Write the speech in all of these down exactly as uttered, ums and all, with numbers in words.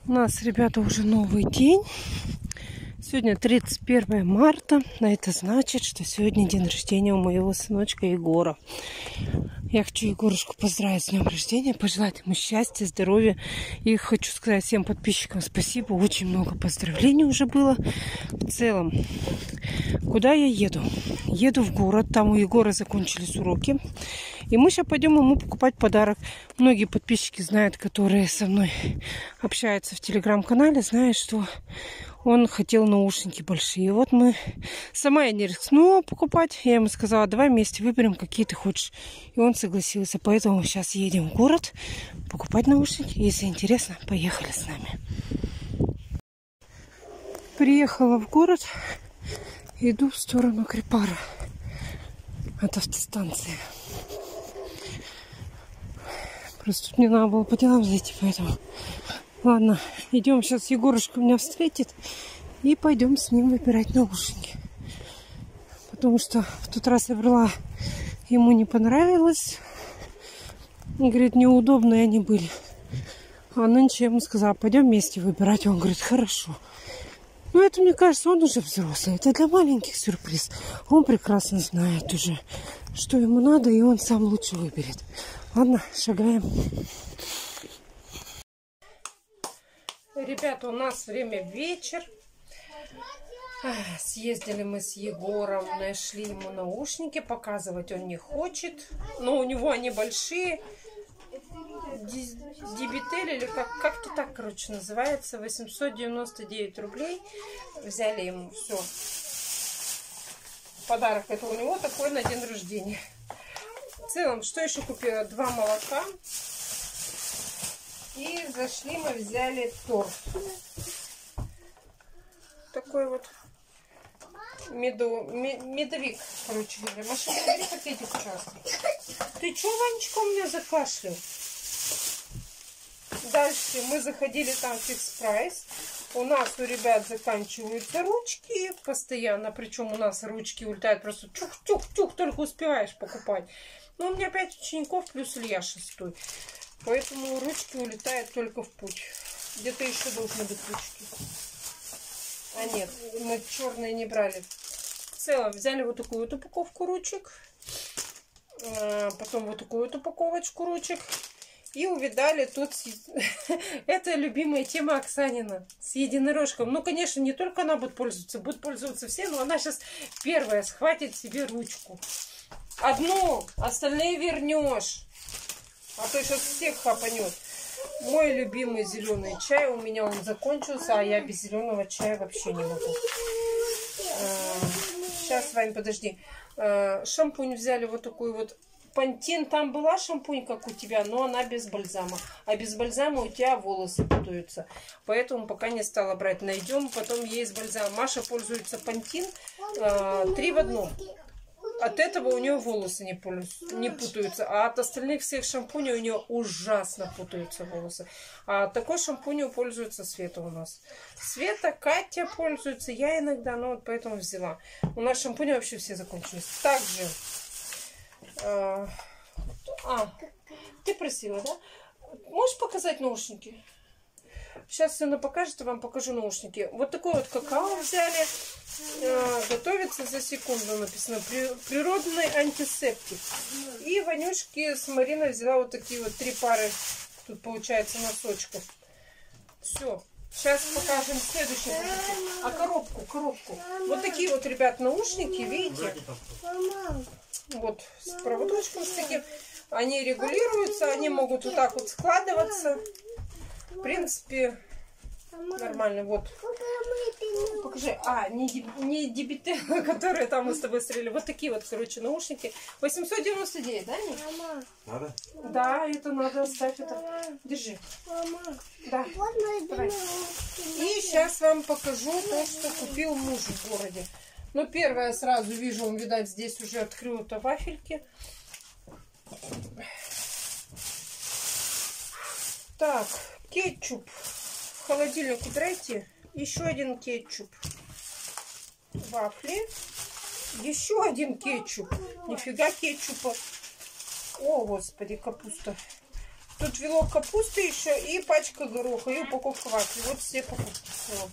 У нас, ребята, уже новый день. Сегодня тридцать первое марта. А это значит, что сегодня день рождения у моего сыночка Егора. Я хочу Егорушку поздравить с днем рождения, пожелать ему счастья, здоровья. И хочу сказать всем подписчикам спасибо. Очень много поздравлений уже было. В целом, куда я еду? Еду в город. Там у Егора закончились уроки. И мы сейчас пойдем ему покупать подарок. Многие подписчики знают, которые со мной общаются в телеграм-канале, знают, что он хотел наушники большие. Вот мы... Сама я не рискнула покупать. Я ему сказала, давай вместе выберем, какие ты хочешь. И он согласился. Поэтому сейчас едем в город покупать наушники. Если интересно, поехали с нами. Приехала в город. Иду в сторону Крепара. От автостанции. Просто тут мне надо было по делам зайти, поэтому... Ладно, идем, сейчас Егорушка меня встретит. И пойдем с ним выбирать наушники. Потому что в тот раз я брала, ему не понравилось. Он говорит, неудобные они были. А нынче я ему сказала, пойдем вместе выбирать. Он говорит, хорошо. Ну, это, мне кажется, он уже взрослый. Это для маленьких сюрприз. Он прекрасно знает уже, что ему надо, и он сам лучше выберет. Ладно, шагаем. Ребята, у нас время вечер. Съездили мы с Егором, нашли ему наушники. Показывать он не хочет. Но у него они большие. Дебитель, или как, как-то так, короче, называется. восемьсот девяносто девять рублей. Взяли ему все. Подарок это у него такой на день рождения. В целом, что еще купила? Два молока. И зашли мы, взяли торт. Такой вот меду, медовик, короче говоря. Маша, бери пакетик участок. Ты что, Ванечка, у меня закашлял? Дальше мы заходили там в фикс прайс. У нас у ребят заканчиваются ручки постоянно. Причем у нас ручки улетают просто тюх-тюх-тюх, только успеваешь покупать. Но у меня пять учеников плюс Илья шестой. Поэтому ручки улетают только в путь. Где-то еще должны быть ручки. А нет, мы черные не брали. В целом взяли вот такую вот упаковку ручек. Потом вот такую вот упаковочку ручек. И увидали тут... Это любимая тема Оксанина. С единорожком. Ну, конечно, не только она будет пользоваться. Будут пользоваться все. Но она сейчас первая схватит себе ручку. Одну. Остальные вернешь. А то сейчас всех хапанет. Мой любимый зеленый чай. У меня он закончился. А я без зеленого чая вообще не могу. Сейчас, Вань, подожди. Шампунь взяли вот такой вот. Пантин, там была шампунь, как у тебя, но она без бальзама. А без бальзама у тебя волосы путаются. Поэтому пока не стала брать. Найдем, потом есть бальзам. Маша пользуется Пантин э, три в одном. От этого у нее волосы не, не путаются. А от остальных всех шампуней у нее ужасно путаются волосы. А такой шампунью пользуется Света у нас. Света, Катя пользуется. Я иногда, ну вот поэтому взяла. У нас шампуни вообще все закончились. Также... А, ты просила, да? Можешь показать наушники? Сейчас сына покажет, я вам покажу наушники. Вот такой вот какао взяли. А, готовится за секунду, написано. Природный антисептик. И Ванюшки с Мариной взяла вот такие вот три пары. Тут получается носочков. Все. Сейчас покажем следующий. А коробку, коробку. Вот такие вот, ребят, наушники, видите? Вот с проводочком с таким. Они регулируются, они могут вот так вот складываться. В принципе, нормально. Вот. Покажи. А, не, не дебитель, которые там мы с тобой стреляли. Вот такие вот, короче, наушники. восемьсот девяносто девять, да, Ник? Надо? Да, это надо оставить. Это. Держи. Да. Давай. И сейчас вам покажу то, что купил муж в городе. Ну, первое сразу вижу, он, видать, здесь уже открыл-то вафельки. Так, кетчуп. В холодильник убирайте. Еще один кетчуп. Вафли. Еще один кетчуп. Нифига кетчупа. О, господи, капуста. Тут вилок капусты еще и пачка гороха, и упаковка вафли. Вот все покупки. Все.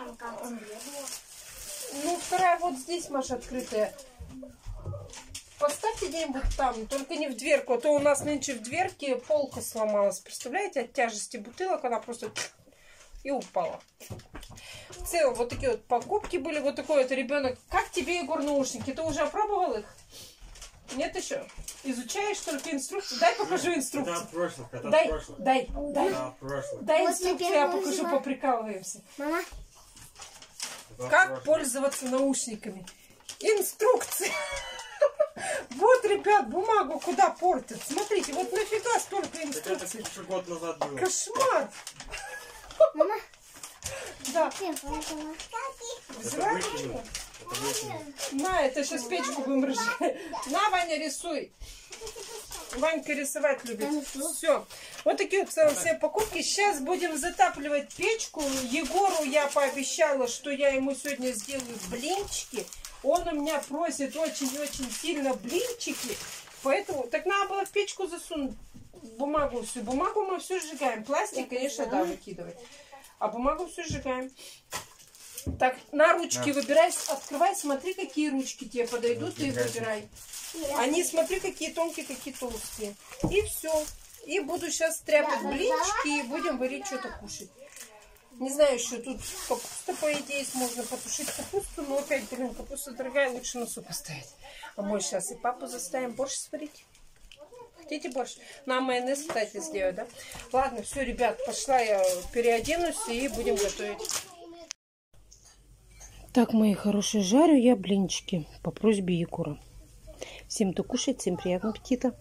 Ну, вторая вот здесь, Маша, открытая. Поставьте где-нибудь там, только не в дверку, а то у нас нынче в дверке полка сломалась. Представляете, от тяжести бутылок она просто и упала. В целом, вот такие вот покупки были. Вот такой вот ребенок. Как тебе, Егор, наушники? Ты уже опробовал их? Нет еще? Изучаешь только инструкцию? Дай покажу инструкцию. Это прошлое, это дай, прошлое. дай, дай, дай, дай инструкцию, я покажу, поприкалываемся. Мама. Как прошлое. Пользоваться наушниками? Инструкция. Вот, ребят, бумагу куда портят. Смотрите, вот нафига столько инструкций. Это год назад было. Кошмар. Мама. Да. На, это сейчас печку будем разжигать. На, Ваня, рисуй. Ванька рисовать любит. Все. Вот такие вот все покупки. Сейчас будем затапливать печку. Егору я пообещала, что я ему сегодня сделаю блинчики. Он у меня просит очень-очень сильно блинчики. Поэтому так надо было в печку засунуть бумагу всю. Бумагу мы все сжигаем. Пластик, конечно, да, выкидывать. А бумагу все сжигаем. Так, на ручки да. Выбирай, открывай, смотри, какие ручки тебе подойдут, и выбирай. Они, смотри, какие тонкие, какие толстые. И все. И буду сейчас стряпать блинчики и будем варить что-то кушать. Не знаю, еще тут капуста, по идее, есть, можно потушить капусту, но опять, блин, капуста дорогая, лучше на суп поставить. А мы сейчас и папу заставим борщ сварить. Хотите борщ? Нам майонез, кстати, сделать, да? Ладно, все, ребят, пошла я переоденусь и будем готовить. Так, мои хорошие, жарю я блинчики по просьбе Егора. Всем кто кушает, всем приятного аппетита.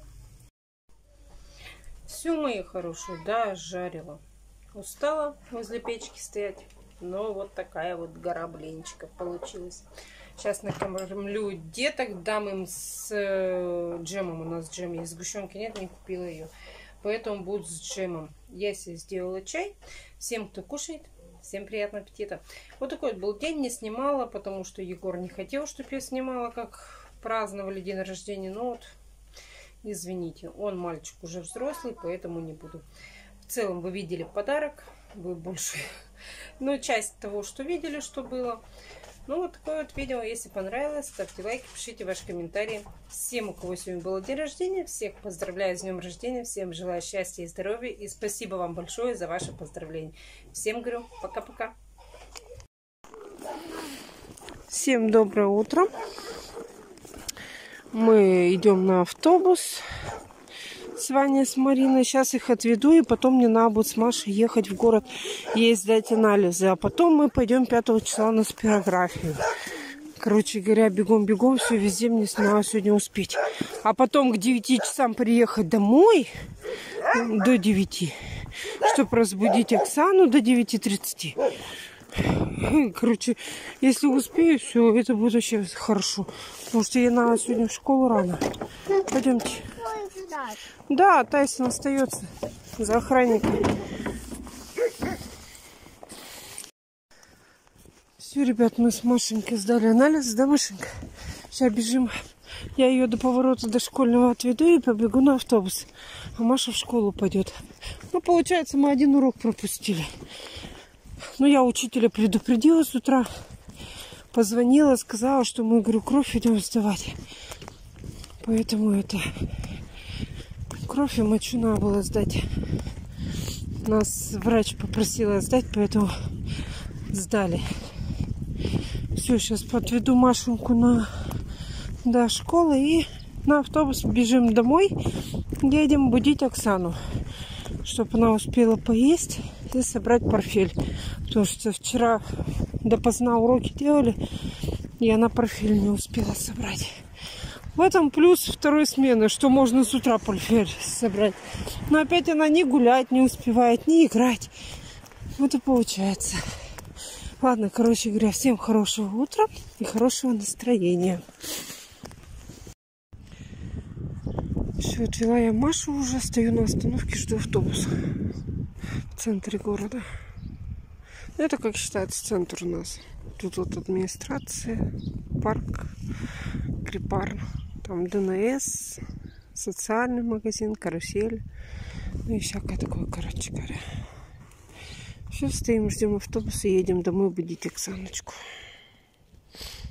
Все, мои хорошие, да, жарила. Устала возле печки стоять, но вот такая вот гора блинчиков получилась. Сейчас накормлю деток, дам им с джемом. У нас джем есть, сгущенки нет, не купила ее. Поэтому будут с джемом. Я себе сделала чай. Всем, кто кушает, всем приятного аппетита. Вот такой вот был день, не снимала, потому что Егор не хотел, чтобы я снимала, как праздновали день рождения. Но вот, извините, он мальчик уже взрослый, поэтому не буду. В целом вы видели подарок, вы больше, ну, часть того, что видели, что было. Ну, вот такое вот видео. Если понравилось, ставьте лайки, пишите ваши комментарии. Всем, у кого сегодня был день рождения, всех поздравляю с днем рождения. Всем желаю счастья и здоровья. И спасибо вам большое за ваше поздравление. Всем говорю пока-пока. Всем доброе утро. Мы идем на автобус с Ваней, с Мариной. Сейчас их отведу, и потом мне надо будет с Машей ехать в город, ей сдать анализы. А потом мы пойдем пятого числа на спирографию. Короче говоря, бегом-бегом, все везде мне надо сегодня успеть. А потом к девяти часам приехать домой, до девяти, чтобы разбудить Оксану до девяти тридцати. Короче, если успею, все, это будет вообще хорошо. Потому что ей надо сегодня в школу рано. Пойдемте. Да, Тайсон остается за охранником. Все, ребят, мы с Машенькой сдали анализ, да, Машенька? Сейчас бежим. Я ее до поворота до школьного отведу и побегу на автобус. А Маша в школу пойдет. Ну, получается, мы один урок пропустили. Но я учителя предупредила с утра. Позвонила, сказала, что мы, говорю, кровь идем сдавать. Поэтому это... Кровь и мочу надо было сдать. Нас врач попросила сдать, поэтому сдали. Все, сейчас подведу Машеньку на до школы и на автобус бежим домой. Едем будить Оксану, чтобы она успела поесть и собрать портфель. Потому что вчера допоздна уроки делали, и она портфель не успела собрать. В этом плюс второй смены, что можно с утра портфель собрать. Но опять она не гулять не успевает, не играть. Вот и получается. Ладно, короче говоря, всем хорошего утра и хорошего настроения. Все, отвела я Машу уже, стою на остановке, жду автобуса в центре города. Это, как считается, центр у нас. Тут вот администрация, парк, Крипар, там ДНС, социальный магазин, карусель. Ну и всякое такое, короче говоря. Все, стоим, ждем автобуса, едем домой будить Оксаночку.